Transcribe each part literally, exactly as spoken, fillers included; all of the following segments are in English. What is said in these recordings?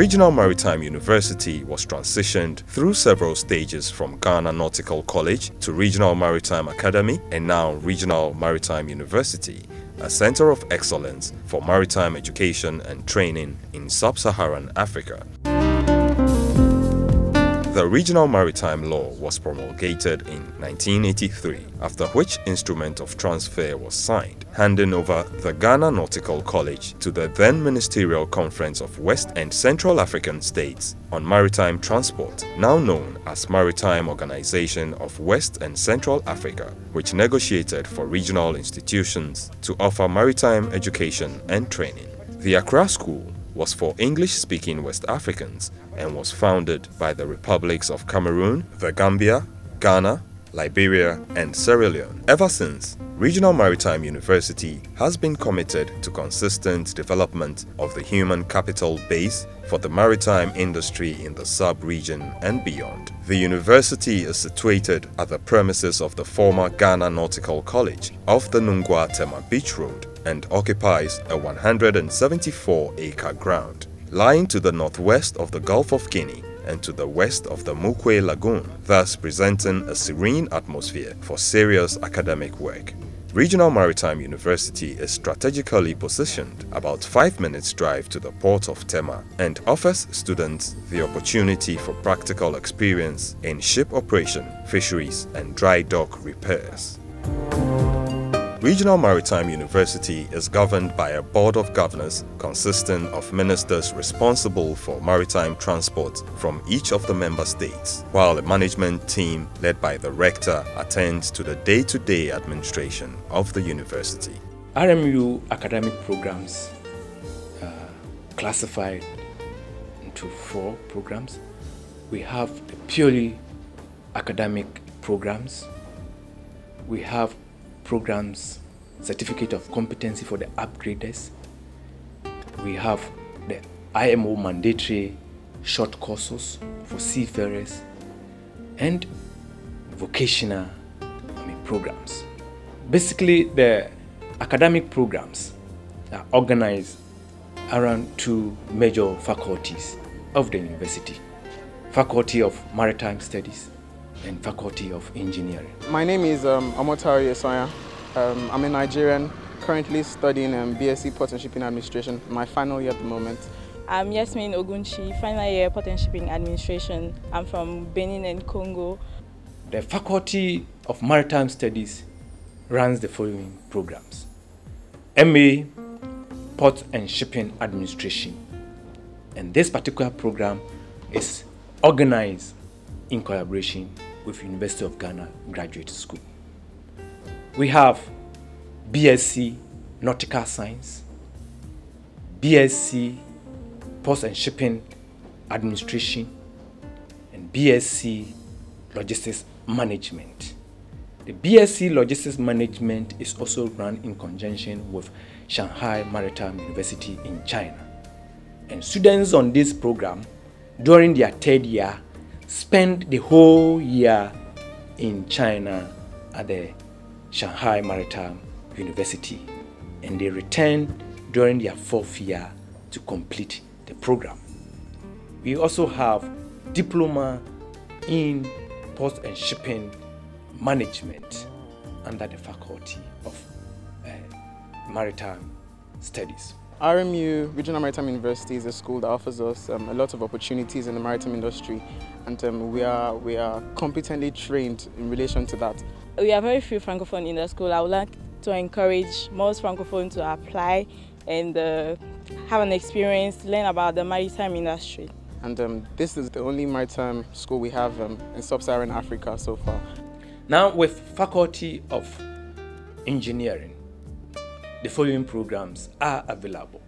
Regional Maritime University was transitioned through several stages from Ghana Nautical College to Regional Maritime Academy and now Regional Maritime University, a center of excellence for maritime education and training in sub-Saharan Africa. The Regional Maritime Law was promulgated in nineteen eighty-three, after which instrument of transfer was signed, handing over the Ghana Nautical College to the then Ministerial Conference of West and Central African States on Maritime Transport, now known as Maritime Organization of West and Central Africa, which negotiated for regional institutions to offer maritime education and training. The Accra School was for English-speaking West Africans and was founded by the republics of Cameroon, the Gambia, Ghana, Liberia, and Sierra Leone. Ever since, Regional Maritime University has been committed to consistent development of the human capital base for the maritime industry in the sub-region and beyond. The university is situated at the premises of the former Ghana Nautical College off the Nungua Tema Beach Road and occupies a one hundred seventy-four acre ground, lying to the northwest of the Gulf of Guinea and to the west of the Mukwe Lagoon, thus presenting a serene atmosphere for serious academic work. Regional Maritime University is strategically positioned about five minutes drive to the port of Tema and offers students the opportunity for practical experience in ship operation, fisheries, and dry dock repairs. Regional Maritime University is governed by a board of governors consisting of ministers responsible for maritime transport from each of the member states, while a management team led by the rector attends to the day-to-day administration of the university. R M U academic programs uh, classified into four programs. We have the purely academic programs. We have programs, certificate of competency for the upgraders. We have the I M O mandatory short courses for seafarers and vocational I mean, programs. Basically, the academic programs are organized around two major faculties of the university: Faculty of Maritime Studies and Faculty of Engineering. My name is um, Omotari Esoya. Um, I'm a Nigerian, currently studying um, B S c Port and Shipping Administration, my final year at the moment. I'm Yasmin Ogunchi, final year Port and Shipping Administration. I'm from Benin and Congo. The Faculty of Maritime Studies runs the following programs: M A Port and Shipping Administration, and this particular program is organized in collaboration with University of Ghana Graduate School. We have B S c Nautical Science, B S c Port and Shipping Administration, and B S c Logistics Management. The B S c Logistics Management is also run in conjunction with Shanghai Maritime University in China. And students on this program, during their third year, spend the whole year in China at the Shanghai Maritime University, and they return during their fourth year to complete the program. We also have Diploma in Port and Shipping Management under the Faculty of uh, Maritime Studies. R M U, Regional Maritime University, is a school that offers us um, a lot of opportunities in the maritime industry, and um, we are we are competently trained in relation to that. We are very few Francophones in the school. I would like to encourage most Francophones to apply and uh, have an experience, learn about the maritime industry. And um, this is the only maritime school we have um, in sub-Saharan Africa so far. Now, with Faculty of Engineering, the following programs are available: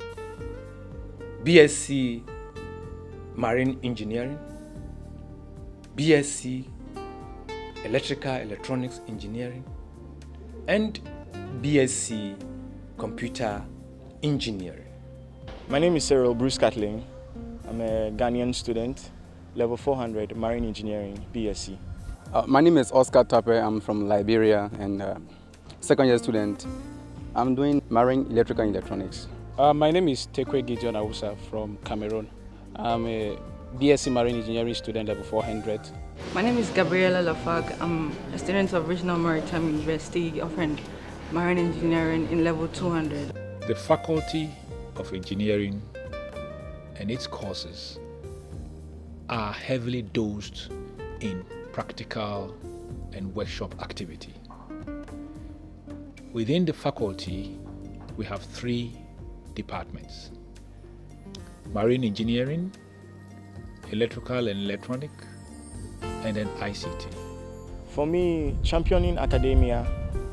B S c Marine Engineering, B S c Electrical Electronics Engineering, and B S c Computer Engineering. My name is Cyril Bruce Catling. I'm a Ghanaian student, level four hundred Marine Engineering, B S c. Uh, my name is Oscar Tape. I'm from Liberia and uh, second year student. I'm doing Marine Electrical Electronics. Uh, my name is Tekwe Gideon Awusa from Cameroon. I'm a B S c Marine Engineering student, level four hundred. My name is Gabriela Lafag. I'm a student of Regional Maritime University offering Marine Engineering in level two hundred. The Faculty of Engineering and its courses are heavily dosed in practical and workshop activity. Within the faculty, we have three departments: Marine Engineering, Electrical and Electronic, and then I C T. For me, championing academia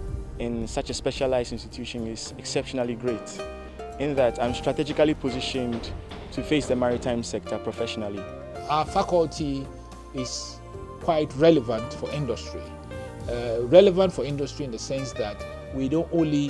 in such a specialized institution is exceptionally great, in that I'm strategically positioned to face the maritime sector professionally. Our faculty is quite relevant for industry. Uh, relevant for industry in the sense that we don't only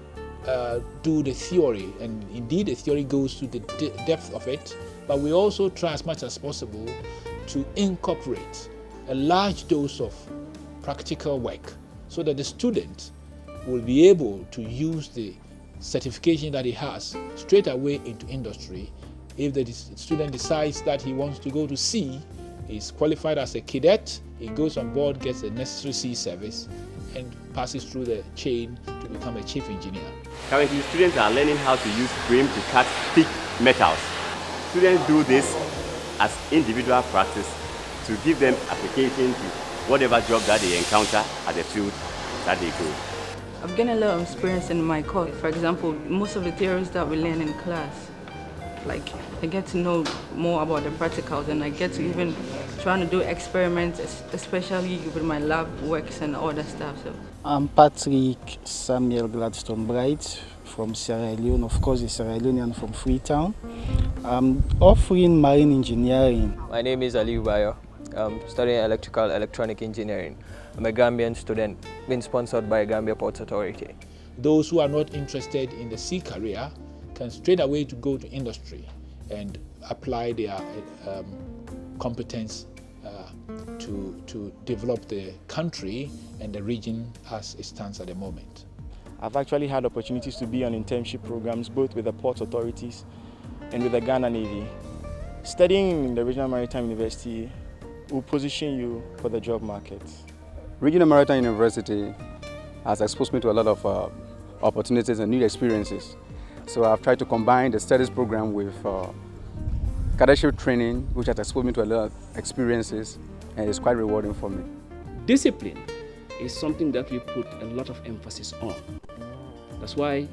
uh, do the theory, and indeed the theory goes to the de depth of it, but we also try as much as possible to incorporate a large dose of practical work so that the student will be able to use the certification that he has straight away into industry. If the student decides that he wants to go to sea, he's qualified as a cadet, he goes on board, gets the necessary sea service, and passes through the chain to become a chief engineer. Currently, students are learning how to use frame to cut thick metals. Students do this as individual practice to give them application to whatever job that they encounter at the field that they go. I've gained a lot of experience in my course. For example, most of the theories that we learn in class, like I get to know more about the practicals, and I get to even trying to do experiments, especially with my lab works and all that stuff. So I'm Patrick Samuel Gladstone Bright from Sierra Leone. Of course, a Sierra Leonean from Freetown. I'm offering marine engineering. My name is Ali Ubayo. I'm studying electrical electronic engineering. I'm a Gambian student being sponsored by Gambia Ports Authority. Those who are not interested in the sea career can straight away to go to industry and apply their um, competence uh, to, to develop the country and the region as it stands at the moment. I've actually had opportunities to be on internship programs both with the port authorities and with the Ghana Navy. Studying in the Regional Maritime University will position you for the job market. Regional Maritime University has exposed me to a lot of uh, opportunities and new experiences. So I've tried to combine the studies program with uh, cadetship training, which has exposed me to a lot of experiences, and it's quite rewarding for me. Discipline is something that we put a lot of emphasis on. That's why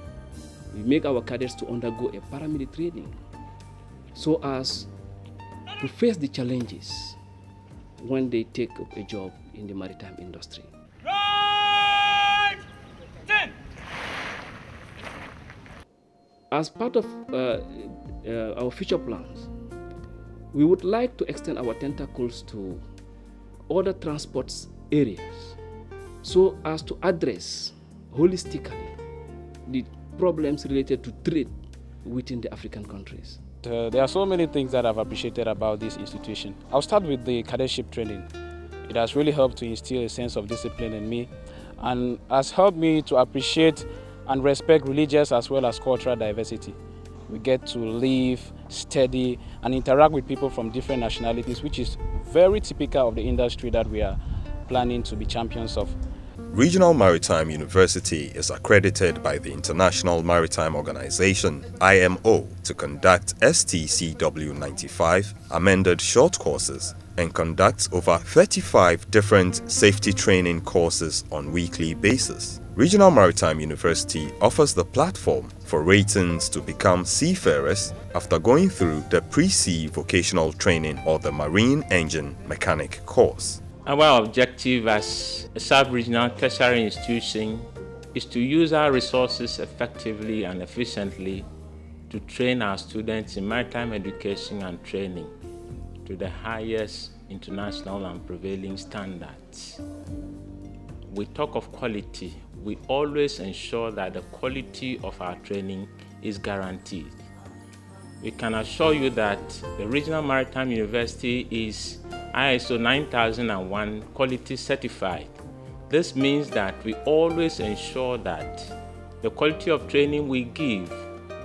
we make our cadets to undergo a paramilitary training so as to face the challenges when they take up a job in the maritime industry. Right. ten. As part of uh, uh, our future plans, we would like to extend our tentacles to other transport areas so as to address holistically the problems related to trade within the African countries. Uh, there are so many things that I've appreciated about this institution. I'll start with the cadetship training. It has really helped to instill a sense of discipline in me and has helped me to appreciate and respect religious as well as cultural diversity. We get to live, study, and interact with people from different nationalities, which is very typical of the industry that we are planning to be champions of. Regional Maritime University is accredited by the International Maritime Organization I M O to conduct S T C W ninety-five amended short courses and conducts over thirty-five different safety training courses on weekly basis. Regional Maritime University offers the platform for ratings to become seafarers after going through the pre-sea vocational training or the marine engine mechanic course. Our objective as a sub-regional tertiary institution is to use our resources effectively and efficiently to train our students in maritime education and training to the highest international and prevailing standards. We talk of quality. We always ensure that the quality of our training is guaranteed. We can assure you that the Regional Maritime University is I S O nine thousand one quality certified. This means that we always ensure that the quality of training we give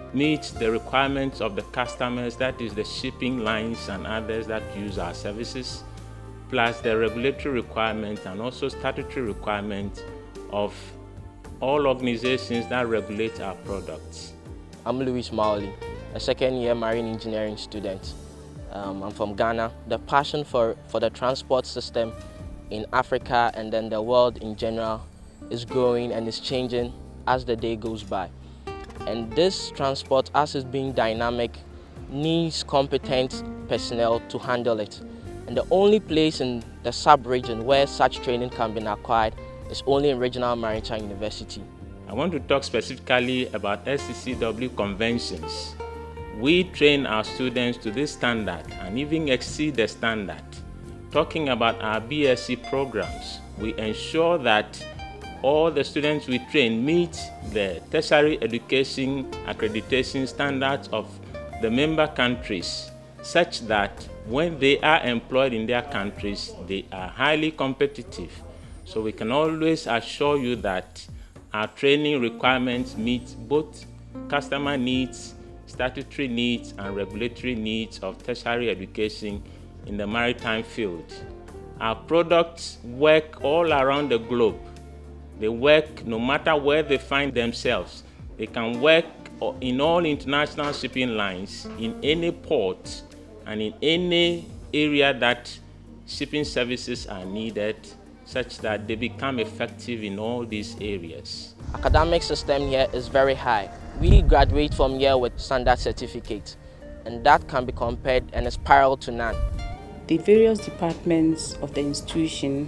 meet the requirements of the customers, that is the shipping lines and others that use our services, plus the regulatory requirements and also statutory requirements of all organizations that regulate our products. I'm Louis Maoli, a second year marine engineering student. Um, I'm from Ghana. The passion for, for the transport system in Africa and then the world in general is growing and is changing as the day goes by. And this transport, as it's being dynamic, needs competent personnel to handle it. And the only place in the sub-region where such training can be acquired is only in Regional Maritime University. I want to talk specifically about S C C W conventions. We train our students to this standard and even exceed the standard. Talking about our B S c programs, we ensure that all the students we train meet the tertiary education accreditation standards of the member countries, such that when they are employed in their countries, they are highly competitive. So we can always assure you that our training requirements meet both customer needs, statutory needs, and regulatory needs of tertiary education in the maritime field. Our products work all around the globe. They work no matter where they find themselves. They can work in all international shipping lines, in any port, and in any area that shipping services are needed, such that they become effective in all these areas. Academic system here is very high. We graduate from here with standard certificates, and that can be compared and is parallel to none. The various departments of the institution,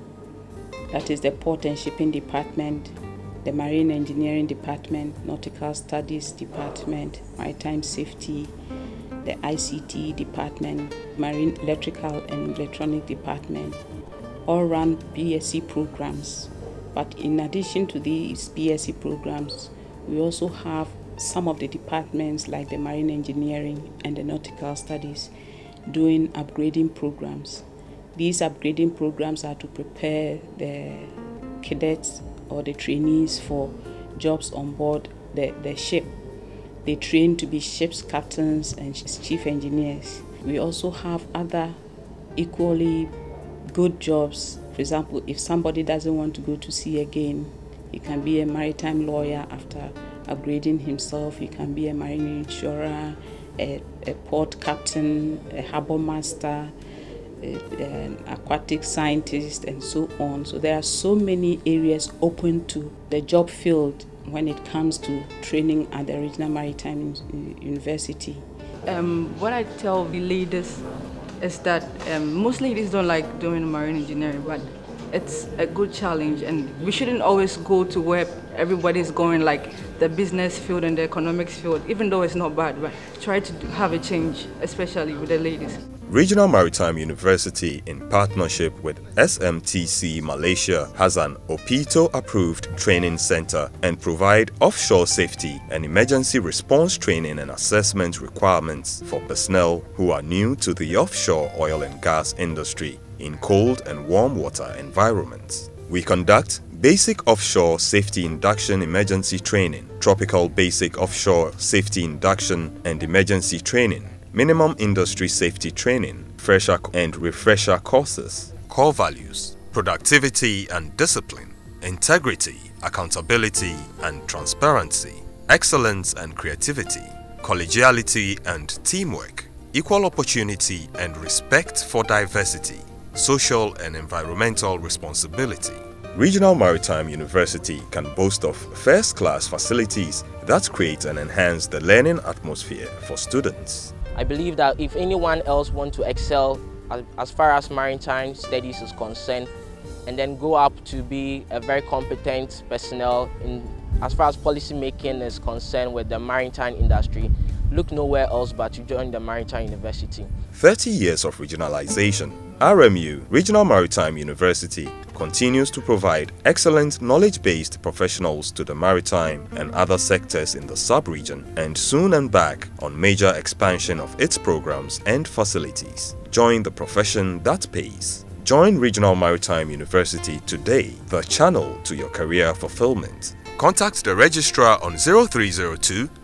that is the Port and Shipping Department, the Marine Engineering Department, Nautical Studies Department, Maritime Safety, the I C T Department, Marine Electrical and Electronic Department, all run B S c programs. But in addition to these B S c programs, we also have some of the departments like the Marine Engineering and the Nautical Studies doing upgrading programs. These upgrading programs are to prepare the cadets or the trainees for jobs on board the, the ship. They train to be ship's captains and chief engineers. We also have other equally good jobs. For example, if somebody doesn't want to go to sea again, he can be a maritime lawyer after upgrading himself. He can be a marine insurer, a, a port captain, a harbor master, an aquatic scientist, and so on. So there are so many areas open to the job field when it comes to training at the Regional Maritime University. Um, what I tell the ladies is that um, most ladies don't like doing marine engineering, but it's a good challenge, and we shouldn't always go to where everybody's going, like the business field and the economics field, even though it's not bad, but try to have a change, especially with the ladies. Regional Maritime University, in partnership with S M T C Malaysia, has an O P I T O-approved training center and provide offshore safety and emergency response training and assessment requirements for personnel who are new to the offshore oil and gas industry in cold and warm water environments. We conduct Basic Offshore Safety Induction Emergency Training, Tropical Basic Offshore Safety Induction and Emergency Training, Minimum Industry Safety Training, Fresher and Refresher courses, core values, productivity and discipline, integrity, accountability and transparency, excellence and creativity, collegiality and teamwork, equal opportunity and respect for diversity, social and environmental responsibility. Regional Maritime University can boast of first-class facilities that create and enhance the learning atmosphere for students. I believe that if anyone else wants to excel as, as far as maritime studies is concerned, and then go up to be a very competent personnel in as far as policy making is concerned with the maritime industry, look nowhere else but to join the Maritime University. thirty years of regionalization, R M U, Regional Maritime University, continues to provide excellent knowledge-based professionals to the maritime and other sectors in the sub-region, and soon embark on major expansion of its programs and facilities. Join the profession that pays. Join Regional Maritime University today, the channel to your career fulfillment. Contact the registrar on zero three zero two,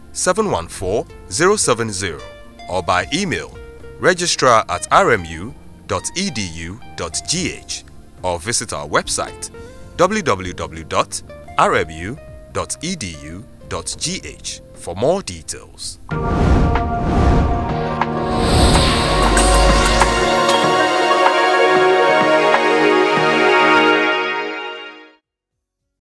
seven one four zero seven zero or by email registrar at r m u dot e d u dot g h or visit our website w w w dot r m u dot e d u dot g h for more details.